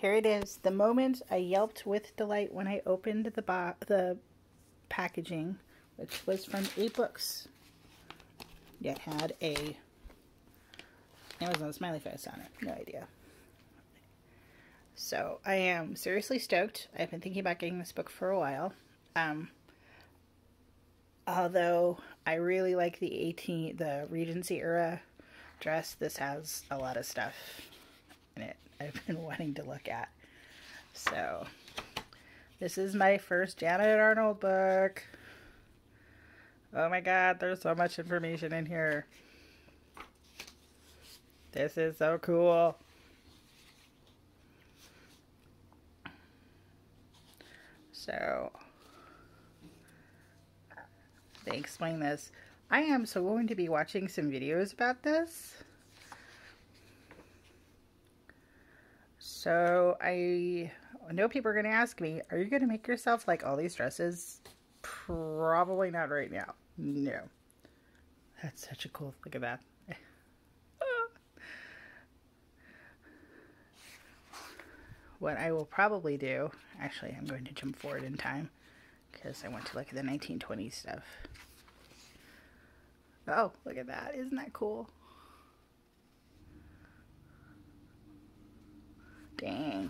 Here it is. The moment I yelped with delight when I opened the packaging, which was from 8 Books. It had a Amazon smiley face on it. No idea. So I am seriously stoked. I've been thinking about getting this book for a while. Although I really like the Regency era dress, this has a lot of stuff in it I've been wanting to look at. So this is my first Janet Arnold book. Oh my god, there's so much information in here. This is so cool. So they explain this. I am so going to be watching some videos about this. So I know people are going to ask me, are you going to make yourself like all these dresses? Probably not right now. No. That's such a cool, look at that. What I will probably do, actually I'm going to jump forward in time because I want to look at the 1920s stuff. Oh, look at that. Isn't that cool? Dang.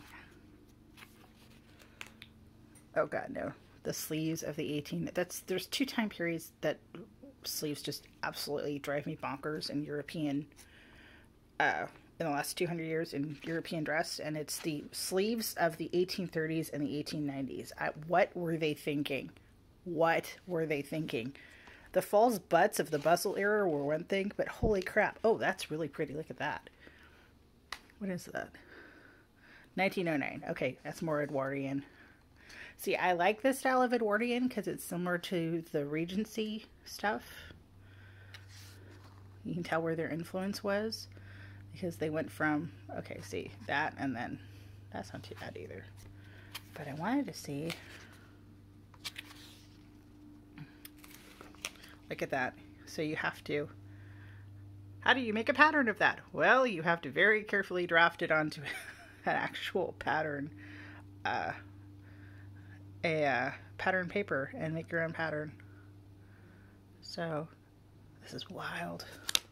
Oh god, no. The sleeves of the there's 2 time periods that sleeves just absolutely drive me bonkers in European, in the last 200 years in European dress, and it's the sleeves of the 1830s and the 1890s. What were they thinking? What were they thinking? The false butts of the bustle era were one thing, but holy crap. Oh, that's really pretty. Look at that. What is that? 1909. Okay, that's more Edwardian. See, I like this style of Edwardian because it's similar to the Regency stuff. You can tell where their influence was because they went from, okay, see, that, and then that's not too bad either. But I wanted to see, look at that. So you have to, how do you make a pattern of that? Well, you have to very carefully draft it onto an actual pattern, pattern paper and make your own pattern. So this is wild.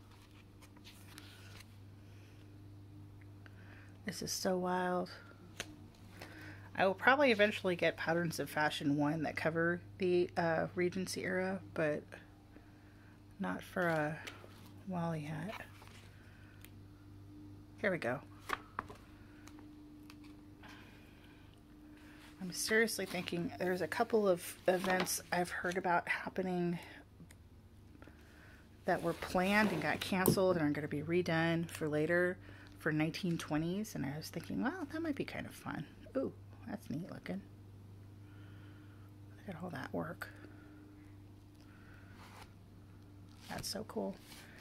This is so wild. I will probably eventually get Patterns of Fashion 1 that cover the Regency era, but not for a while yet. Here we go. I'm seriously thinking there's a couple of events I've heard about happening that were planned and got canceled and are going to be redone for later for 1920s, and I was thinking, well, that might be kind of fun. Ooh, that's neat looking. Look at all that work. That's so cool.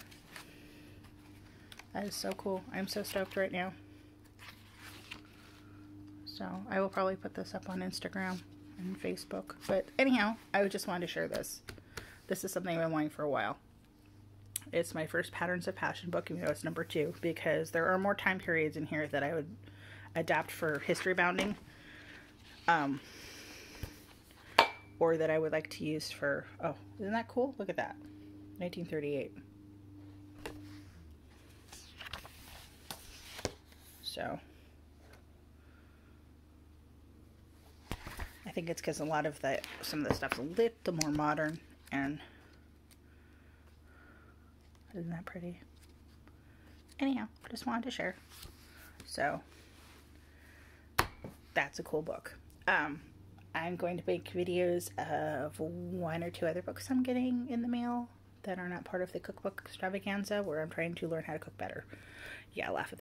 That is so cool. I'm so stoked right now. So I will probably put this up on Instagram and Facebook. But anyhow, I just wanted to share this. This is something I've been wanting for a while. It's my first Patterns of Fashion book, even though it's number 2, because there are more time periods in here that I would adapt for history bounding. Or that I would like to use for, oh, isn't that cool? Look at that. 1938. So I think it's because some of the stuff's a little more modern, and isn't that pretty? Anyhow, just wanted to share. So that's a cool book. I'm going to make videos of 1 or 2 other books I'm getting in the mail that are not part of the cookbook extravaganza, where I'm trying to learn how to cook better. Yeah, laugh at that.